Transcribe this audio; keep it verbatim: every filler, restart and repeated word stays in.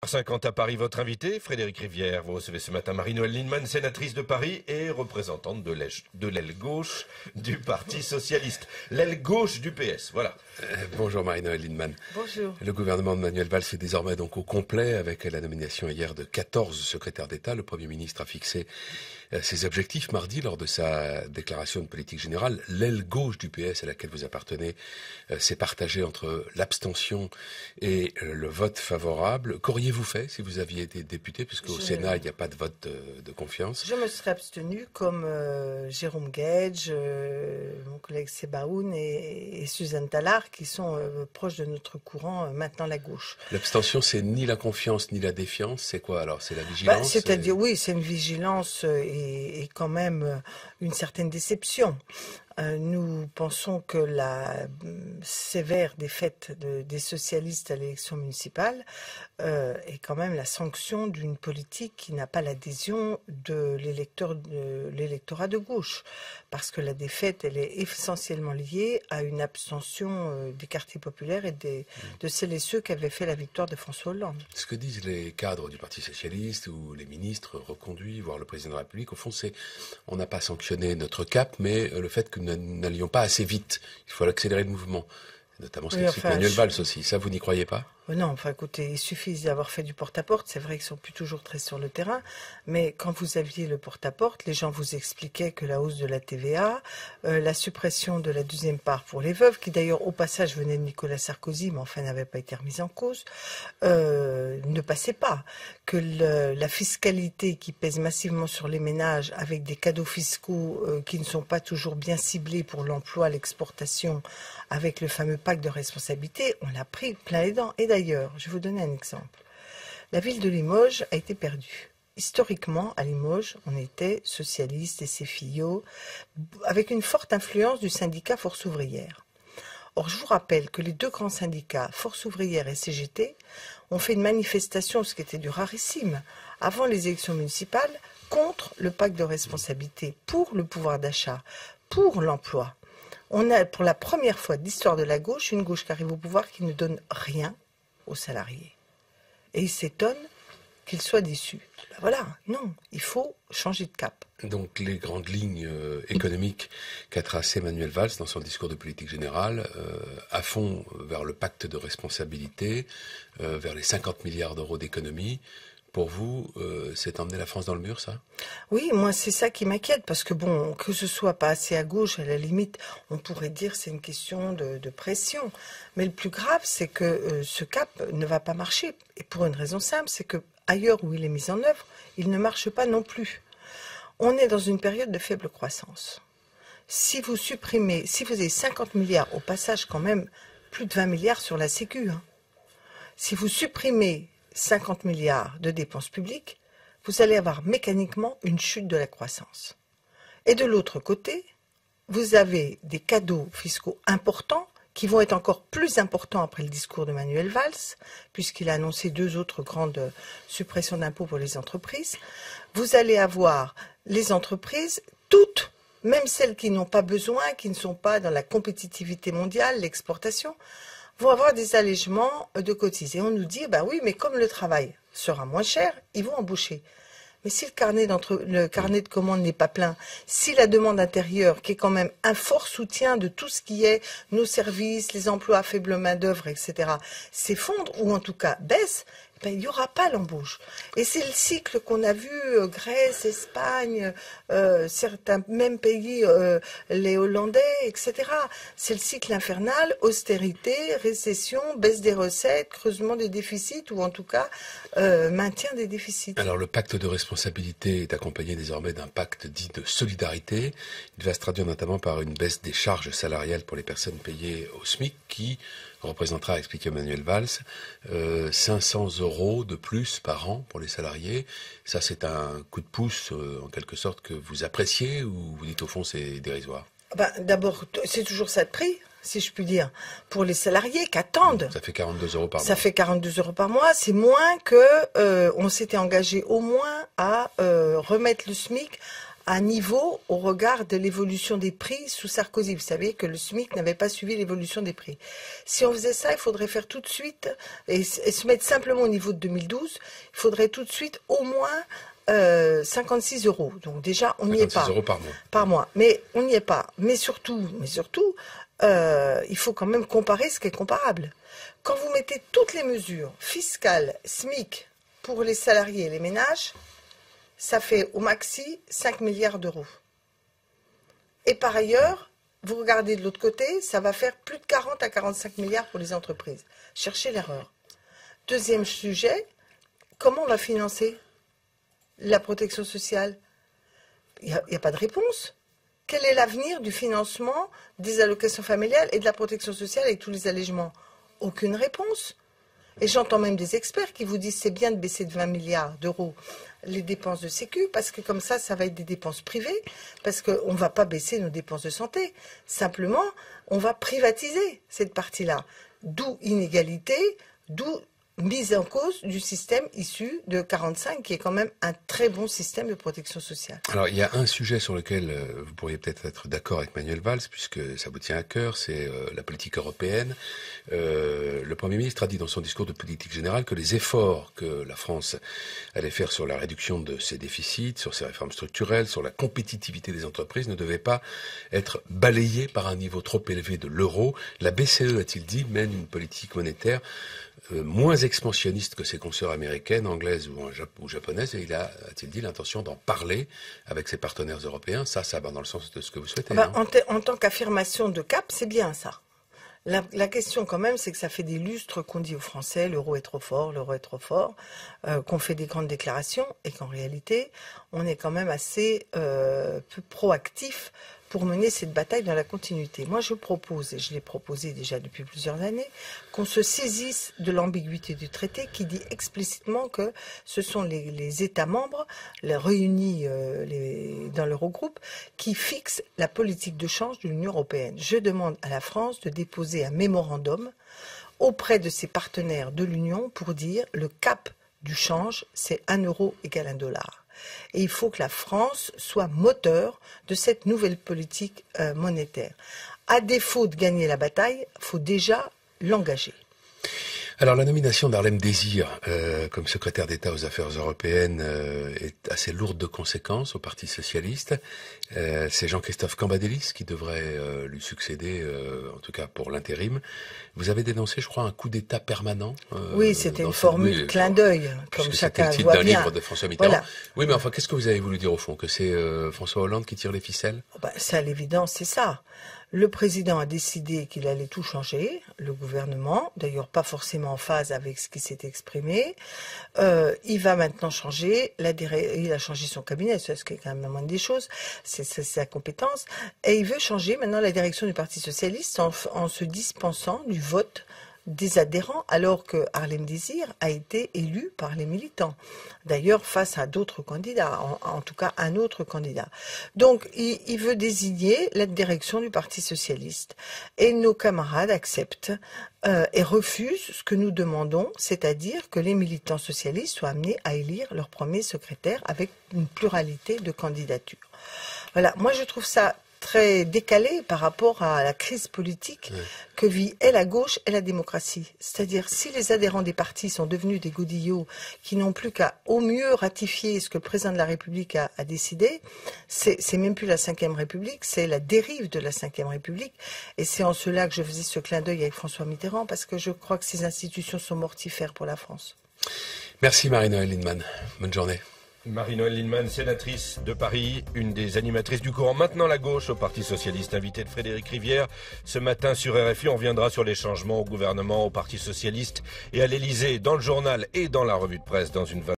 cinquante à Paris, votre invité, Frédéric Rivière. Vous recevez ce matin Marie-Noëlle Lienemann, sénatrice de Paris et représentante de l'aile gauche du Parti Socialiste. L'aile gauche du P S, voilà. Euh, bonjour Marie-Noëlle Lienemann. Bonjour. Le gouvernement de Manuel Valls est désormais donc au complet avec la nomination hier de quatorze secrétaires d'État. Le Premier ministre a fixé euh, ses objectifs mardi lors de sa déclaration de politique générale. L'aile gauche du P S à laquelle vous appartenez euh, s'est partagée entre l'abstention et euh, le vote favorable. Qu'auriez-vous fait si vous aviez été député, puisqu'au Je... Sénat il n'y a pas de vote de, de confiance? Je me serais abstenu comme euh, Jérôme Guedj, euh, mon collègue Sebaoun et, et Suzanne Tallard, qui sont euh, proches de notre courant euh, maintenant la gauche. L'abstention, c'est ni la confiance ni la défiance, c'est quoi alors? C'est la Bah, vigilance? C'est-à-dire, et... oui, c'est une vigilance et, et quand même une certaine déception. Euh, nous pensons que la euh, sévère défaite de, des socialistes à l'élection municipale euh, est quand même la sanction d'une politique qui n'a pas l'adhésion de l'électeur, de l'électorat de gauche. Parce que la défaite, elle est essentiellement liée à une abstention euh, des quartiers populaires et des, de celles et ceux qui avaient fait la victoire de François Hollande. Ce que disent les cadres du Parti Socialiste ou les ministres reconduits, voire le Président de la République, au fond, c'est on n'a pas sanctionné notre cap, mais le fait que nous n'allions pas assez vite. Il faut accélérer le mouvement. Notamment ce oui, qu'explique enfin, Manuel je... Valls aussi. Ça, vous n'y croyez pas? Non, enfin écoutez, il suffit d'avoir fait du porte-à-porte. C'est vrai qu'ils sont plus toujours très sur le terrain, mais quand vous aviez le porte-à-porte, les gens vous expliquaient que la hausse de la T V A, euh, la suppression de la deuxième part pour les veuves, qui d'ailleurs au passage venait de Nicolas Sarkozy, mais enfin n'avait pas été remise en cause, euh, ne passait pas. Que le, la fiscalité qui pèse massivement sur les ménages, avec des cadeaux fiscaux euh, qui ne sont pas toujours bien ciblés pour l'emploi, l'exportation, avec le fameux pacte de responsabilité, on l'a pris plein les dents. Et d'ailleurs, je vais vous donner un exemple. La ville de Limoges a été perdue. Historiquement, à Limoges, on était socialiste et C F I O, avec une forte influence du syndicat Force ouvrière. Or, je vous rappelle que les deux grands syndicats, Force ouvrière et C G T, ont fait une manifestation, ce qui était du rarissime, avant les élections municipales, contre le pacte de responsabilité, pour le pouvoir d'achat, pour l'emploi. On a, pour la première fois de l'histoire de la gauche, une gauche qui arrive au pouvoir qui ne donne rien aux salariés. Et ils s'étonnent qu'ils soient déçus. Ben voilà, non, il faut changer de cap. Donc les grandes lignes euh, économiques qu'a tracées Manuel Valls dans son discours de politique générale, euh, à fond vers le pacte de responsabilité, euh, vers les cinquante milliards d'euros d'économie. Pour vous, euh, c'est emmener la France dans le mur, ça? Oui, moi, c'est ça qui m'inquiète, parce que bon, que ce soit pas assez à gauche, à la limite, on pourrait dire c'est une question de, de pression. Mais le plus grave, c'est que euh, ce cap ne va pas marcher. Et pour une raison simple, c'est que ailleurs où il est mis en œuvre, il ne marche pas non plus. On est dans une période de faible croissance. Si vous supprimez, si vous avez cinquante milliards, au passage quand même plus de vingt milliards sur la Sécu, hein, si vous supprimez cinquante milliards de dépenses publiques, vous allez avoir mécaniquement une chute de la croissance. Et de l'autre côté, vous avez des cadeaux fiscaux importants qui vont être encore plus importants après le discours de Manuel Valls, puisqu'il a annoncé deux autres grandes suppressions d'impôts pour les entreprises. Vous allez avoir les entreprises, toutes, même celles qui n'ont pas besoin, qui ne sont pas dans la compétitivité mondiale, l'exportation, vont avoir des allègements de cotises. Et on nous dit, bah oui, mais comme le travail sera moins cher, ils vont embaucher. Mais si le carnet, le carnet de commandes n'est pas plein, si la demande intérieure, qui est quand même un fort soutien de tout ce qui est nos services, les emplois à faible main-d'œuvre, et cetera, s'effondre, ou en tout cas baisse, ben, il n'y aura pas l'embauche. Et c'est le cycle qu'on a vu, euh, Grèce, Espagne, euh, certains même pays, euh, les Hollandais, et cetera. C'est le cycle infernal, austérité, récession, baisse des recettes, creusement des déficits, ou en tout cas euh, maintien des déficits. Alors le pacte de responsabilité est accompagné désormais d'un pacte dit de solidarité. Il va se traduire notamment par une baisse des charges salariales pour les personnes payées au SMIC qui représentera, expliqué Manuel Valls, euh, cinq cents euros de plus par an pour les salariés. Ça, c'est un coup de pouce, euh, en quelque sorte, que vous appréciez ou vous dites au fond c'est dérisoire? Ben, d'abord, c'est toujours ça de prix, si je puis dire, pour les salariés qui attendent. Ça fait quarante-deux euros par mois. Ça fait quarante-deux euros par mois. C'est moins que euh, on s'était engagé au moins à euh, remettre le SMIC un niveau au regard de l'évolution des prix sous Sarkozy. Vous savez que le SMIC n'avait pas suivi l'évolution des prix. Si on faisait ça, il faudrait faire tout de suite, et, et se mettre simplement au niveau de deux mille douze, il faudrait tout de suite au moins euh, cinquante-six euros. Donc déjà, on n'y est pas. cinquante-six euros par mois. Par mois. Mais on n'y est pas. Mais surtout, mais surtout, euh, il faut quand même comparer ce qui est comparable. Quand vous mettez toutes les mesures fiscales, SMIC, pour les salariés et les ménages, ça fait au maxi cinq milliards d'euros. Et par ailleurs, vous regardez de l'autre côté, ça va faire plus de quarante à quarante-cinq milliards pour les entreprises. Cherchez l'erreur. Deuxième sujet, comment on va financer la protection sociale? Il n'y a, a pas de réponse. Quel est l'avenir du financement des allocations familiales et de la protection sociale avec tous les allègements? Aucune réponse. Et j'entends même des experts qui vous disent c'est bien de baisser de vingt milliards d'euros les dépenses de sécu, parce que comme ça, ça va être des dépenses privées, parce qu'on ne va pas baisser nos dépenses de santé. Simplement, on va privatiser cette partie-là. D'où inégalité, d'où mise en cause du système issu de quarante-cinq, qui est quand même un très bon système de protection sociale. Alors, il y a un sujet sur lequel euh, vous pourriez peut-être être d'accord avec Manuel Valls, puisque ça vous tient à cœur, c'est euh, la politique européenne. Euh, le Premier ministre a dit dans son discours de politique générale que les efforts que la France allait faire sur la réduction de ses déficits, sur ses réformes structurelles, sur la compétitivité des entreprises ne devaient pas être balayés par un niveau trop élevé de l'euro. La B C E, a-t-il dit, mène une politique monétaire Euh, moins expansionniste que ses consoeurs américaines, anglaises ou, en Jap- ou japonaises, et il a, a-t-il dit, l'intention d'en parler avec ses partenaires européens. Ça, ça va dans le sens de ce que vous souhaitez. Bah, en, en tant qu'affirmation de cap, c'est bien ça. La, la question quand même, c'est que ça fait des lustres qu'on dit aux Français, l'euro est trop fort, l'euro est trop fort, euh, qu'on fait des grandes déclarations, et qu'en réalité, on est quand même assez euh, peu proactif pour mener cette bataille dans la continuité. Moi, je propose, et je l'ai proposé déjà depuis plusieurs années, qu'on se saisisse de l'ambiguïté du traité qui dit explicitement que ce sont les, les États membres, les réunis euh, les, dans l'Eurogroupe, qui fixent la politique de change de l'Union européenne. Je demande à la France de déposer un mémorandum auprès de ses partenaires de l'Union pour dire le cap du change, c'est un euro égale un dollar. Et il faut que la France soit moteur de cette nouvelle politique euh, monétaire. À défaut de gagner la bataille, il faut déjà l'engager. Alors la nomination d'Harlem Désir euh, comme secrétaire d'État aux affaires européennes euh, est assez lourde de conséquences au Parti socialiste. Euh, c'est Jean-Christophe Cambadélis qui devrait euh, lui succéder, euh, en tout cas pour l'intérim. Vous avez dénoncé, je crois, un coup d'État permanent. Euh, oui, c'était une ce... formule oui, clin d'œil, comme chacun le voit bien. C'était le titre d'un livre de François Mitterrand. Voilà. Oui, mais enfin, qu'est-ce que vous avez voulu dire au fond? Que c'est euh, François Hollande qui tire les ficelles? Oh ben, c'est à l'évidence, c'est ça. Le président a décidé qu'il allait tout changer, le gouvernement, d'ailleurs pas forcément en phase avec ce qui s'est exprimé. Euh, il va maintenant changer, la il a changé son cabinet, c'est ce qui est quand même la moindre des choses, c'est sa compétence, et il veut changer maintenant la direction du Parti socialiste en, en se dispensant du vote des adhérents, alors que Harlem Désir a été élu par les militants. D'ailleurs, face à d'autres candidats, en, en tout cas un autre candidat. Donc, il, il veut désigner la direction du Parti socialiste. Et nos camarades acceptent euh, et refusent ce que nous demandons, c'est-à-dire que les militants socialistes soient amenés à élire leur premier secrétaire avec une pluralité de candidatures. Voilà, moi je trouve ça très décalé par rapport à la crise politique oui. que vit et la gauche et la démocratie. C'est-à-dire, si les adhérents des partis sont devenus des godillots qui n'ont plus qu'à au mieux ratifier ce que le président de la République a, a décidé, c'est même plus la cinquième République, c'est la dérive de la cinquième République. Et c'est en cela que je faisais ce clin d'œil avec François Mitterrand, parce que je crois que ces institutions sont mortifères pour la France. Merci Marie-Noëlle Lienemann. Bonne journée. Marie-Noëlle Lienemann, sénatrice de Paris, une des animatrices du courant Maintenant la gauche au Parti socialiste, invitée de Frédéric Rivière. Ce matin sur R F I, on reviendra sur les changements au gouvernement, au Parti socialiste et à l'Élysée, dans le journal et dans la revue de presse dans une